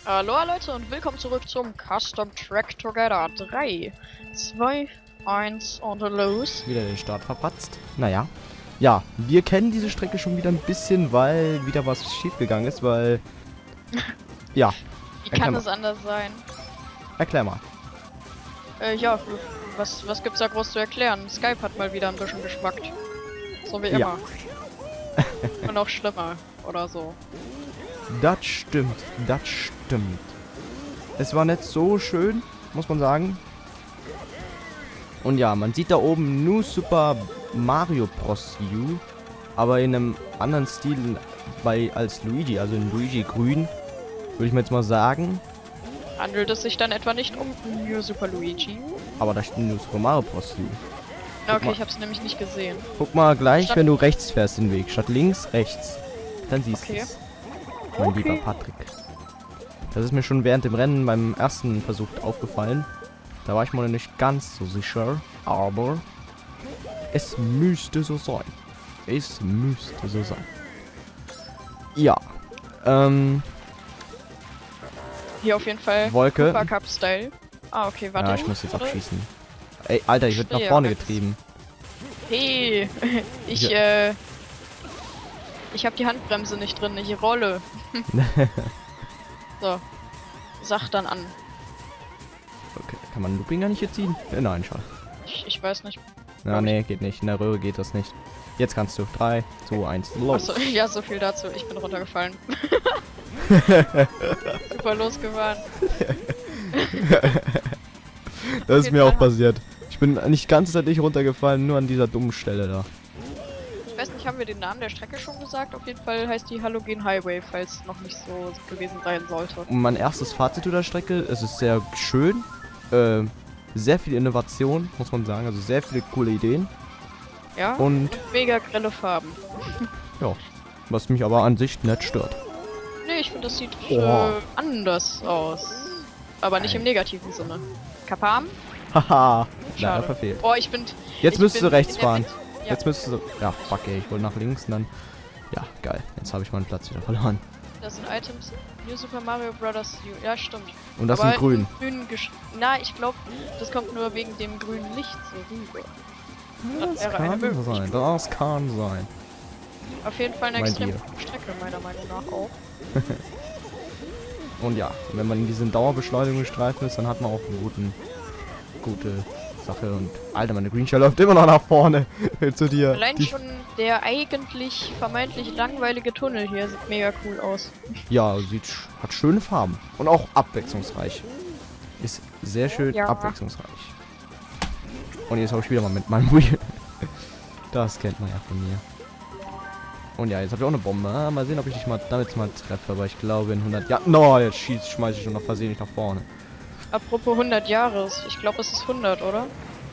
Hallo Leute und willkommen zurück zum Custom Track Together 3, 2, 1 und los. Wieder den Start verpatzt. Naja. Ja, wir kennen diese Strecke schon wieder ein bisschen, weil wieder was schiefgegangen ist, weil... Ja. Wie kann es anders sein? Erklär mal. Ja, was gibt's da groß zu erklären? Skype hat mal wieder ein bisschen geschmackt. So wie immer. Ja. Und auch schlimmer oder so. Das stimmt, das stimmt. Es war nicht so schön, muss man sagen. Und ja, man sieht da oben New Super Mario Bros. U, aber in einem anderen Stil als Luigi, also in Luigi Grün, würde ich mir jetzt mal sagen. Handelt es sich dann etwa nicht um New Super Luigi? Aber da steht New Super Mario Bros. U. Okay, ich hab's nämlich nicht gesehen. Guck mal gleich, wenn du rechts fährst den Weg, statt links, rechts. Dann siehst du es. Mein lieber Patrick. Das ist mir schon während dem Rennen beim ersten Versuch aufgefallen. Da war ich mir noch nicht ganz so sicher, aber es müsste so sein. Es müsste so sein. Ja. Hier auf jeden Fall Wolke. Super Cup Style. Ah, okay, warte. Ja, ich muss jetzt abschießen. Ey, Alter, ich werde nach vorne getrieben. Hey, ich habe die Handbremse nicht drin, ich rolle. So, sag dann an. Okay, kann man Loopinger nicht hier ziehen? Nein, schade. Ich weiß nicht. Ja, nee, geht nicht. In der Röhre geht das nicht. Jetzt kannst du. 3, 2, 1, los. Achso, ja, so viel dazu. Ich bin runtergefallen. Super losgefahren. Das ist mir auch passiert. Ich bin nicht die ganze Zeit nicht runtergefallen, nur an dieser dummen Stelle da. Ich weiß nicht, haben wir den Namen der Strecke schon gesagt? Auf jeden Fall heißt die Halogen Highway, falls noch nicht so gewesen sein sollte. Und mein erstes Fazit zu der Strecke, es ist sehr schön. Sehr viel Innovation, muss man sagen. Also sehr viele coole Ideen. Ja, und mega grelle Farben. Ja, was mich aber an sich nicht stört. Nee, ich finde, das sieht anders aus. Aber nicht im negativen Sinne. Kapam? Haha, leider Schade. verfehlt. Oh, Jetzt müsstest du rechts fahren. Ja. Jetzt müsstest du... Ja, fuck ey, ich wollte nach links und dann... Ja, geil. Jetzt habe ich meinen Platz wieder verloren. Das sind Items. New Super Mario Bros. U. Ja, stimmt. Und das sind grün. Na, ich glaube, das kommt nur wegen dem grünen Licht so rüber. Das kann sein. Das kann sein. Auf jeden Fall eine extrem gute Strecke, meiner Meinung nach auch. Und ja, wenn man in diesen Dauerbeschleunigungsstreifen ist, dann hat man auch eine gute Sache. Und Alter, meine Green Shell läuft immer noch nach vorne. Zu dir. Allein schon der eigentlich vermeintlich langweilige Tunnel hier sieht mega cool aus. Ja, hat schöne Farben. Und auch abwechslungsreich. Ist sehr schön abwechslungsreich. Und jetzt habe ich wieder mal mit meinem Wheel. Das kennt man ja von mir. Und ja, jetzt habe ich auch eine Bombe. Mal sehen, ob ich dich damit mal treffe. Aber ich glaube in 100 Jahren... No, jetzt schmeiße ich schon noch versehentlich nach vorne. Apropos 100 Jahre. Ich glaube, es ist 100, oder?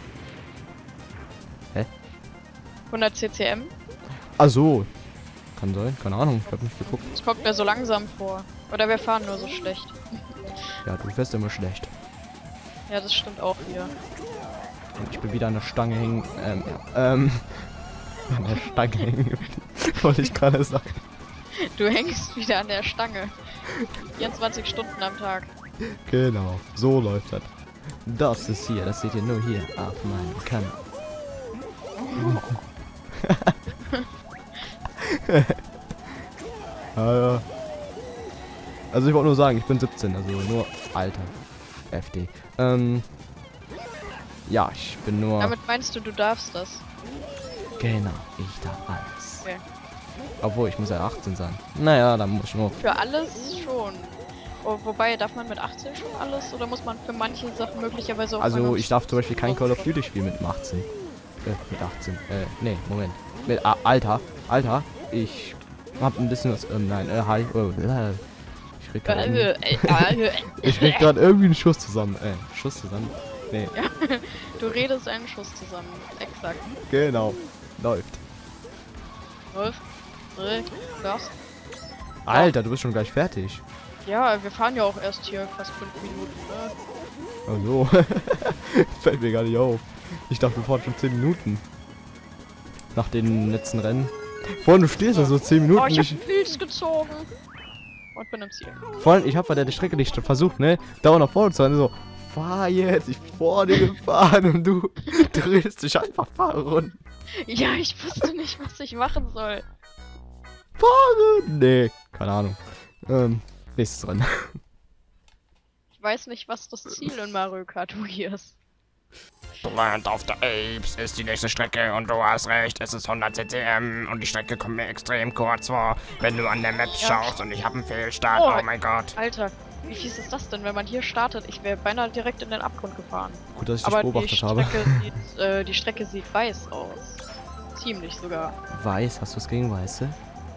Hä? 100 CCM? Ach so. Kann sein. Keine Ahnung. Ich habe nicht geguckt. Es kommt mir so langsam vor. Oder wir fahren nur so schlecht. Ja, du fährst immer schlecht. Ja, das stimmt auch wieder. Und ich bin wieder an der Stange hängen. An der Stange hängen. Wollte ich gerade sagen. Du hängst wieder an der Stange. 24 Stunden am Tag. Genau. So läuft das. Das ist hier. Das seht ihr nur hier auf meinem Kanal. Ja. Also ich wollte nur sagen, ich bin 17, also nur Alter. FD. Ja, ich bin nur... Damit meinst du darfst das? Genau, ich darf alles. Okay. Obwohl, ich muss ja 18 sein. Naja, dann muss ich nur... Für alles schon. Oh, wobei, darf man mit 18 schon alles? Oder muss man für manche Sachen möglicherweise auch... Also, ich darf zum Beispiel kein Call of Duty spielen mit 18. Mit 18. Nee, Moment. Mit Alter, ich hab ein bisschen was... nein, hi. Oh, ich krieg gerade irgendwie einen Schuss zusammen. Schuss zusammen. Nee. Ja, du redest einen Schuss zusammen. Exakt. Genau. Läuft. 12, 3, das. Alter, du bist schon gleich fertig. Ja, wir fahren ja auch erst hier fast 5 Minuten, ne? Ach so. Fällt mir gar nicht auf. Ich dachte, wir fahren schon 10 Minuten. Nach den letzten Rennen. Vorhin, du stehst ja so 10 Minuten. Oh, ich hab Pilz gezogen. und bin im Ziel. Vor allem, ich habe bei der Strecke nicht versucht, ne? Dauernd nach vorne zu fahren. So, fahr jetzt, ich bin vor dir gefahren und du drehst dich einfach fahren. Ja, ich wusste nicht, was ich machen soll. Fahren! Nee, keine Ahnung. Nächstes dran. Ich weiß nicht, was das Ziel in Mario Kart Wii ist. Land of the Apes ist die nächste Strecke und du hast recht, es ist 100 CCM und die Strecke kommt mir extrem kurz vor, wenn du an der Map schaust und ich habe einen Fehlstart, oh mein Gott. Alter, wie fies ist das denn, wenn man hier startet? Ich wäre beinahe direkt in den Abgrund gefahren. Gut, dass ich dich beobachtet habe. Die Strecke sieht weiß aus. Ziemlich sogar. Weiß? Hast du es gegen Weiße?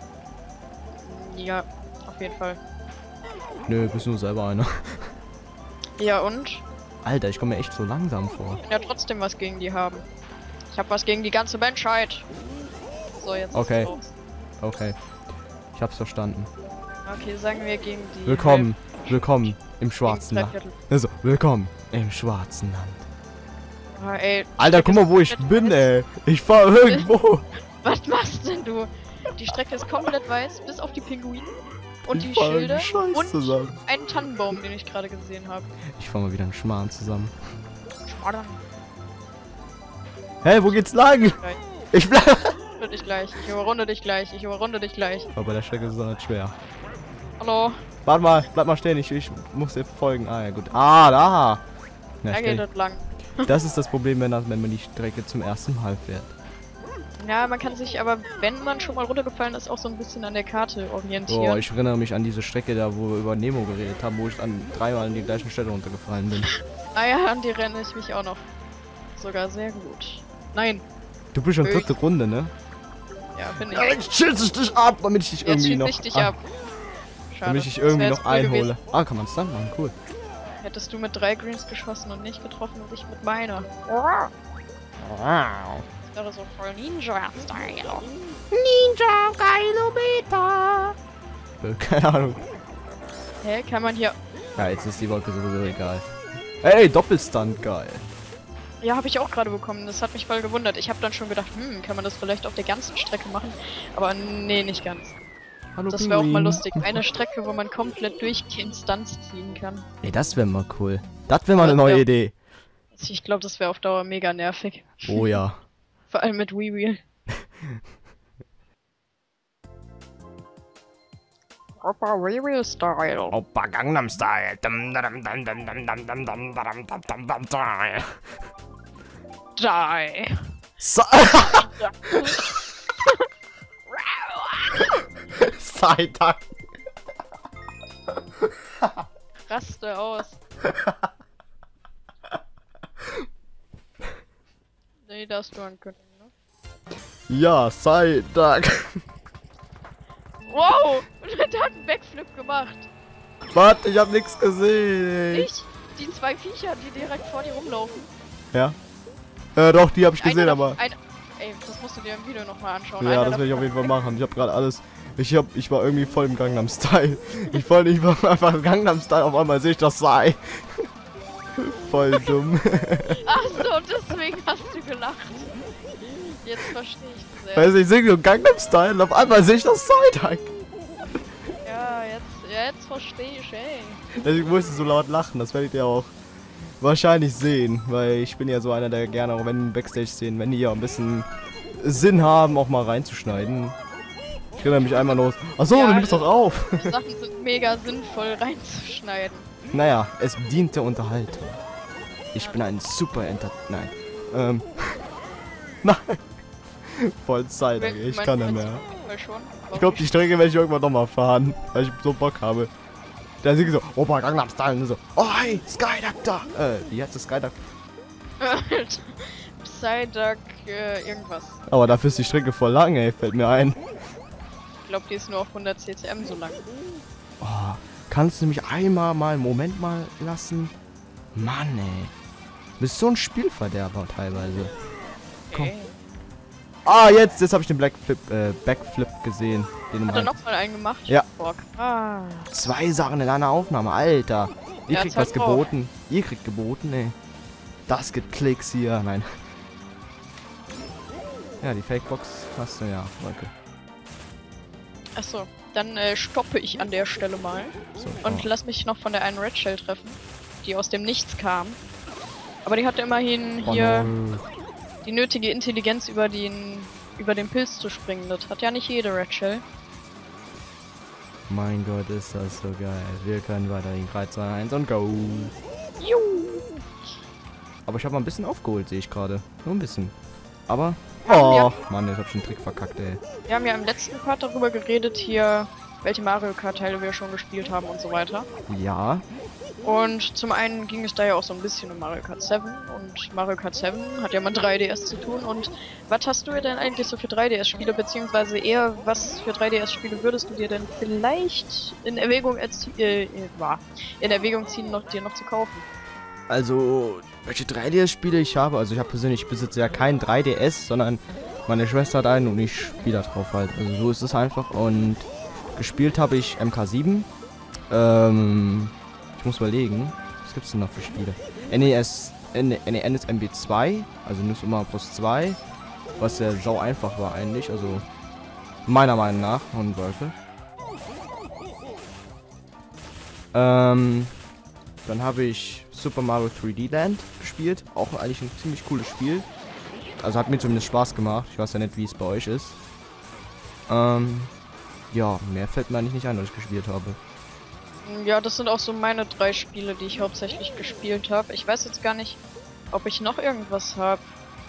Ja, auf jeden Fall. Nö, bist nur selber einer. Ja und? Alter, ich komme mir echt so langsam vor. Ich kann ja trotzdem was gegen die haben. Ich habe was gegen die ganze Menschheit. So, jetzt okay. ist es los. Okay. Ich hab's verstanden. Okay, sagen wir gegen die... Willkommen. Willkommen im schwarzen Land. Also, willkommen im schwarzen Land. Ah, ey, Alter, guck mal, wo ich bin, ey. Ich fahr irgendwo. Was machst denn du? Die Strecke ist komplett weiß, bis auf die Pinguine. Und die Schilde und zusammen. einen Tannenbaum, den ich gerade gesehen habe. Ich fahr mal wieder einen Schmarrn zusammen. Schmarrn. Hey, wo geht's lang? Ich bleib... Ich überrunde dich gleich, ich überrunde dich gleich, ich überrunde dich gleich. Aber bei der Strecke ist es nicht schwer. Hallo. Warte mal, bleib mal stehen, ich muss dir folgen. Ah, ja gut. Ah, da. Ja, Da geht das lang. Das ist das Problem, wenn man die Strecke zum ersten Mal fährt. Ja, man kann sich aber, wenn man schon mal runtergefallen ist, auch so ein bisschen an der Karte orientieren. Boah, ich erinnere mich an diese Strecke da, wo wir über Nemo geredet haben, wo ich dann dreimal an die gleichen Stelle runtergefallen bin. Ah ja, an die renne ich mich auch noch. Sogar sehr gut. Nein. Du bist schon dritte Runde, ne? Ja, bin ich. Ja, jetzt schieße ich dich ab, damit ich dich irgendwie noch... Jetzt schieße ich dich ab. Schade. Damit ich dich irgendwie noch cool einhole. gewesen. Ah, kann man es dann machen, cool. Hättest du mit 3 Greens geschossen und nicht getroffen und ich mit meiner. Wow. Das wäre so voll Ninja-Style. Ninja-Kilometer! Keine Ahnung. Hä, kann man hier... Ja, jetzt ist die Wolke sowieso egal. Ey, Doppelstunt, geil. Ja, habe ich auch gerade bekommen. Das hat mich voll gewundert. Ich habe dann schon gedacht, kann man das vielleicht auf der ganzen Strecke machen? Aber nee, nicht ganz. Hallo, Das wäre auch mal Pinguin. lustig. Eine Strecke, wo man komplett durchgehend Stunts ziehen kann. Ey, das wäre mal cool. Das wäre mal eine neue Idee. Ich glaube, das wäre auf Dauer mega nervig. Oh ja. Vor allem mit Wii Wheel. Opa Wii Wheel Style. Opa Gangnam Style. Dum, dum, dum, dum, dum, dum, dum, dum, dum, dum, dum, dum, dum. Die. So Side-Duck. Raste aus. Nee, darfst du ankündigen, ne? Ja, Side-Duck. Wow! Der hat einen Backflip gemacht. Warte, ich hab nichts gesehen. Nicht? Die 2 Viecher, die direkt vor dir rumlaufen. Ja. Doch, die hab ich gesehen, aber... Ey, das musst du dir im Video nochmal anschauen. Ja, das werde ich auf jeden Fall machen. Ich hab gerade alles... Ich war irgendwie voll im Gangnam Style. Ich war einfach im Gangnam Style, auf einmal sehe ich das Sei. Voll dumm. Ach so, deswegen hast du gelacht. Jetzt verstehe ich sehr. Weißt du, ich singe so Gangnam Style und auf einmal sehe ich das Side-Duck. Ja, jetzt verstehe ich, ey. Deswegen musste ich so laut lachen, das werdet ihr auch wahrscheinlich sehen, weil ich bin ja so einer, der gerne auch wenn Backstage-Szenen, wenn die ja ein bisschen Sinn haben, auch mal reinzuschneiden. Ich erinnere mich einmal los. Achso, Ja, du nimmst doch auf. Die Sachen sind mega sinnvoll reinzuschneiden. Naja, es dient der Unterhaltung. Ich bin ein super Nein. Nein. Voll Zeit, ich kann nicht mehr. Ich glaube, die Strecke werde ich irgendwann nochmal fahren, weil ich so Bock habe. Da singt so, Opa Gangnam Style und so, oh hey, Skyduck da. Wie heißt das Skyduck? Psyduck, irgendwas. Aber dafür ist die Strecke voll lang, ey, fällt mir ein. Ich glaube, die ist nur auf 100 CCM so lang. Oh, kannst du mich einmal mal einen Moment mal lassen? Mann, ey. Du bist so ein Spielverderber teilweise. Komm. Okay. Ah, jetzt habe ich den Backflip gesehen. Den Hat er nochmal einen gemacht? Ja. Bock. Ah. 2 Sachen in einer Aufnahme, Alter. Ihr Ja, kriegt zeig was drauf. geboten. Ihr kriegt geboten, ey. Das gibt Klicks hier. Nein. Ja, die Fakebox hast du ja, Leute. Achso, Dann stoppe ich an der Stelle mal So, und lass mich noch von der einen Red Shell treffen, die aus dem Nichts kam. Aber die hatte immerhin hier die nötige Intelligenz, über den Pilz zu springen. Das hat ja nicht jede Red Shell. Mein Gott, ist das so geil. Wir können weiter in Kreis 1 und go. Juhu. Aber ich habe mal ein bisschen aufgeholt, sehe ich gerade. Nur ein bisschen. Aber... Ja, Oh, Mann, jetzt hab ich einen Trick verkackt, ey. Wir haben ja im letzten Part darüber geredet, hier, welche Mario Kart Teile wir schon gespielt haben und so weiter. Ja. Und zum einen ging es da ja auch so ein bisschen um Mario Kart 7 und Mario Kart 7 hat ja mit 3DS zu tun. Und was hast du denn eigentlich so für 3DS-Spiele, beziehungsweise eher was für 3DS-Spiele würdest du dir denn vielleicht in Erwägung ziehen, dir noch zu kaufen? Also, welche 3DS-Spiele ich habe, also ich besitze ja keinen 3DS, sondern meine Schwester hat einen und ich spiele da drauf halt. Also so ist es einfach. Und gespielt habe ich MK7. Ich muss überlegen, was gibt's denn noch für Spiele? NES MB2, also nur Super Mario Bros. 2, was ja sau einfach war eigentlich, also meiner Meinung nach, und Wölfe. Dann habe ich Super Mario 3D Land gespielt. Auch eigentlich ein ziemlich cooles Spiel. Also hat mir zumindest Spaß gemacht. Ich weiß ja nicht, wie es bei euch ist. Ja, mehr fällt mir eigentlich nicht ein, was ich gespielt habe. Ja, das sind auch so meine 3 Spiele, die ich hauptsächlich gespielt habe. Ich weiß jetzt gar nicht, ob ich noch irgendwas habe.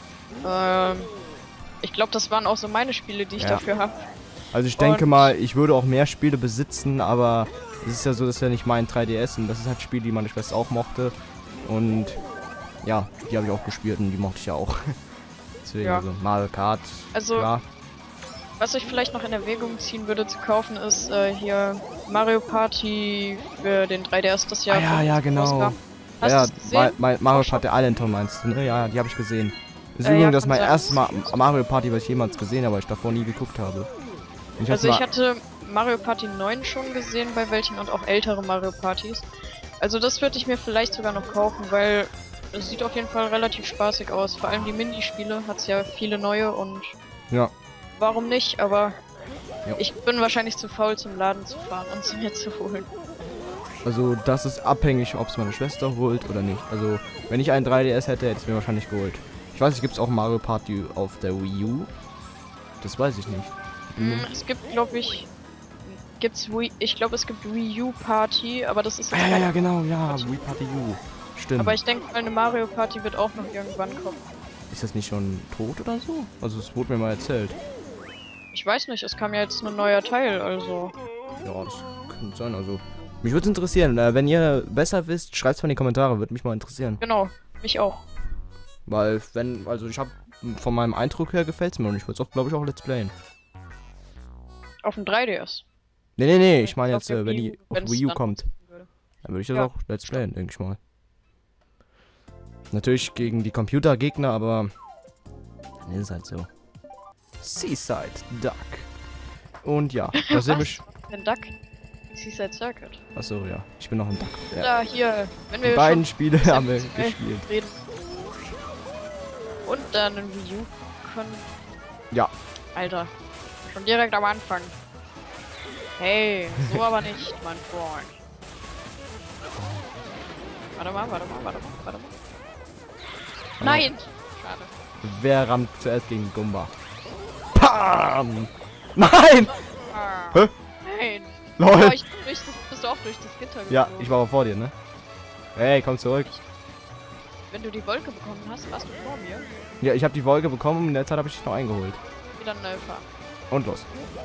Ich glaube, das waren auch so meine Spiele, die ich dafür habe. Also ich denke mal, ich würde auch mehr Spiele besitzen, aber es ist ja so, das ist ja nicht mein 3DS und das ist halt Spiel, die meine Schwester auch mochte. Und ja, die habe ich auch gespielt und die mochte ich ja auch. Deswegen, Ja. also Mario Kart, Also, klar. was ich vielleicht noch in Erwägung ziehen würde zu kaufen, ist hier Mario Party für den 3DS, das Jahr. Ja, genau. rauskam. Hast Ja, du's gesehen? Mario Party Island meinst du, ne? Ja, die habe ich gesehen. Das ist Ja, übrigens das kann mein sein. erstes Mario Party, was ich jemals gesehen habe, weil ich davor nie geguckt habe. Und Also ich hatte Mario Party 9 schon gesehen bei welchen und auch ältere Mario Partys. Also das würde ich mir vielleicht sogar noch kaufen, weil es sieht auf jeden Fall relativ spaßig aus. Vor allem die Minispiele hat es ja viele neue und ja. warum nicht, aber Ja. ich bin wahrscheinlich zu faul zum Laden zu fahren und sie mir zu holen. Also das ist abhängig, ob es meine Schwester holt oder nicht. Also wenn ich einen 3DS hätte, hätte ich es mir wahrscheinlich geholt. Ich weiß nicht, gibt es auch Mario Party auf der Wii U? Das weiß ich nicht. Es gibt, glaube ich, ich glaube es gibt Wii U Party, aber das ist jetzt Ja, keine genau, ja, Party. Wii Party U. Stimmt. Aber ich denke, eine Mario Party wird auch noch irgendwann kommen. Ist das nicht schon tot oder so? Also es wurde mir mal erzählt. Ich weiß nicht, es kam ja jetzt ein neuer Teil, also. Ja, das könnte sein. Also mich würde es interessieren. Wenn ihr besser wisst, schreibt es mal in die Kommentare. Würde mich mal interessieren. Genau, mich auch. Weil also ich habe von meinem Eindruck her gefällt es mir und ich würde es auch, glaube ich, auch Let's Playen. Auf dem 3DS. Nee, ich meine Auf jetzt, der wenn Wii die U, auf wenn's Wii U dann kommt, rauskommen würde. dann würde ich das Ja. auch Let's Playen, denke ich mal. Natürlich gegen die Computergegner, aber dann ist es halt so. Seaside Duck. Und ja, da sind wir. Ein Duck? Seaside Circuit. Achso, ja. Ich bin noch ein Duck. Ja. Da, hier, wenn wir Die beiden schon Spiele haben wir Seaside gespielt. reden. Und dann ein Wii U können. Ja. Alter, schon direkt am Anfang. Hey, so aber nicht, mein Freund. Warte mal. Nein! Schade. Wer rammt zuerst gegen Gumba? Pam! Nein! Ah, Hä? nein! Lol! Oh, bist du auch durch das Gitter Ja, geflogen. ich war aber vor dir, ne? Hey, komm zurück. Wenn du die Wolke bekommen hast, warst du vor mir. Ja, ich habe die Wolke bekommen und in der Zeit habe ich dich noch eingeholt. Wieder neu fahren. Und los.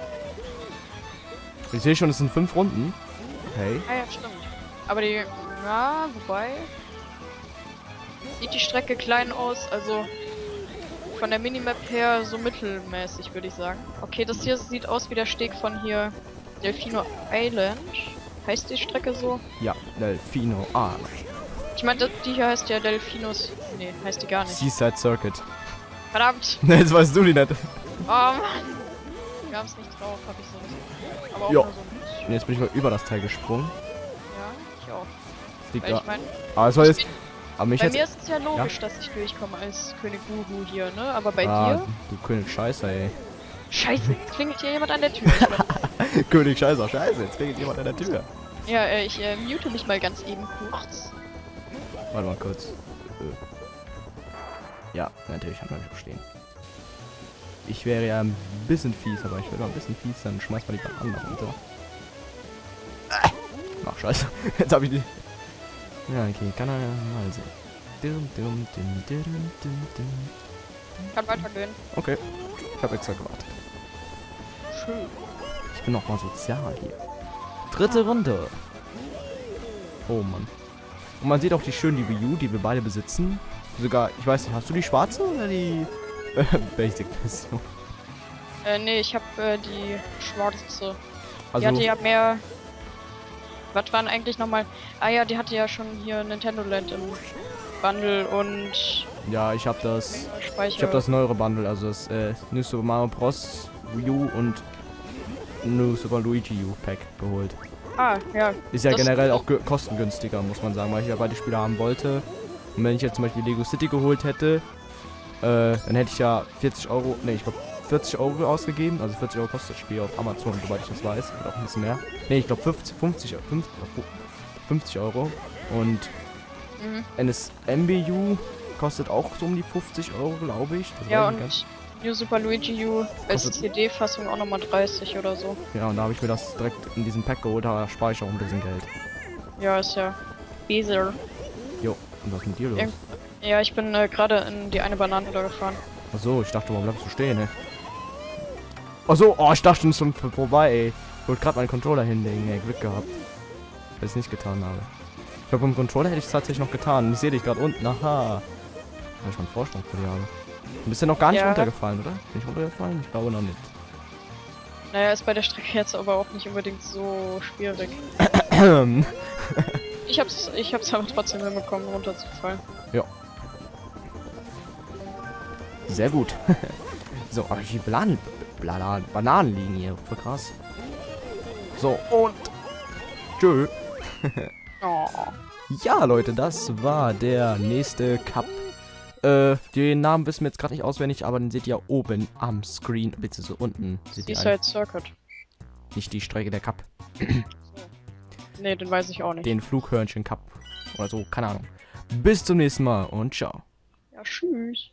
Ich sehe schon, es sind 5 Runden. Hey. Ah ja, stimmt. Aber die, ja, wobei... Sieht die Strecke klein aus, also... Von der Minimap her so mittelmäßig, würde ich sagen. Okay, das hier sieht aus wie der Steg von hier... Delfino Island. Heißt die Strecke so? Ja, Delfino Island. Ich meine, die hier heißt ja Delfinos... Nee, heißt die gar nicht. Seaside Circuit. Verdammt! Ne, jetzt weißt du die nicht. Oh Mann! Wir haben es nicht drauf, hab ich so. Aber auch Jo. nur so ein bisschen. Und jetzt bin ich mal über das Teil gesprungen. Ja, ich auch. Das liegt Weil da. ich meine, Aber es war jetzt. Aber mich bei jetzt. mir ist es ja logisch, dass ich durchkomme als König Bubu hier, ne? Aber bei Ah, dir? du König Scheiße, ey. Scheiße, jetzt klingelt hier jemand an der Tür. Ich glaub, König Scheiße, scheiße, jetzt regelt jemand an der Tür. Ja, ich mute mich mal ganz eben kurz. Warte mal kurz. Ja, natürlich haben wir mich verstehen. Ich wäre ja ein bisschen fies, aber ich werde mal ein bisschen fies, dann schmeiß mal die Bananen nach runter. Ach, scheiße. Jetzt habe ich die... Ja, okay, kann er ja mal sehen. Kann weitergehen. Okay, ich habe extra gewartet. Schön. Ich bin noch mal sozial hier. Dritte Runde. Oh Mann. Und man sieht auch die schön die Wii U, die wir beide besitzen. Sogar, ich weiß nicht, hast du die schwarze oder die Basic-Version? Nee, ich hab die schwarze. Also, Die hatte ja mehr... Was waren eigentlich nochmal... Ah ja, die hatte ja schon hier Nintendo Land im Bundle und... ja, ich habe das... Speicher. Ich habe das neuere Bundle, also das New Super Mario Bros. Wii U und New Super Luigi U Pack geholt. Ah, ja. Ist ja das generell auch kostengünstiger, muss man sagen, weil ich ja beide Spiele haben wollte. Und wenn ich jetzt zum Beispiel Lego City geholt hätte, dann hätte ich ja 40 Euro, ne, ich glaube 40 Euro ausgegeben. Also 40 Euro kostet das Spiel auf Amazon, soweit ich das weiß. Oder auch ein bisschen mehr. Ne, ich glaube 50 Euro. Und NSMBU kostet auch so um die 50 Euro, glaube ich. Das ja, weiß und ich ganz. New Super Luigi U als Kostet- CD-Fassung auch nochmal 30 oder so. Ja, und da habe ich mir das direkt in diesem Pack geholt, da spare ich auch ein bisschen Geld. Ja, ist ja besser. Jo, und was ist mit dir los? Ja, ich bin gerade in die eine Banane da gefahren. Achso, ich dachte, warum bleibst du stehen, ne? Achso, oh, ich dachte schon, es ist schon vorbei, ey. Ich wollte gerade meinen Controller hinlegen, ey, Glück gehabt. Weil ich es nicht getan habe. Ich glaube, beim Controller hätte ich es tatsächlich noch getan. Ich sehe dich gerade unten, aha. Weil ich mal einen Vorsprung vor dir habe. Du bist ja noch gar nicht Ja. runtergefallen, oder? Bin ich runtergefallen? Ich glaube noch nicht. Naja, ist bei der Strecke jetzt aber auch nicht unbedingt so schwierig. Ich hab's aber trotzdem hinbekommen, runterzufallen. Ja. Sehr gut. So, aber wie viele Bananen liegen hier? Voll krass. So, und... Tschö. Oh. Ja, Leute, das war der nächste Cup. Den Namen wissen wir jetzt gerade nicht auswendig, aber den seht ihr oben am Screen, beziehungsweise unten. Seht ihr Seaside Circuit. nicht die Strecke der Cup. Nee, den weiß ich auch nicht. Den Flughörnchen Cup. Oder so, keine Ahnung. Bis zum nächsten Mal und ciao. Ja, tschüss.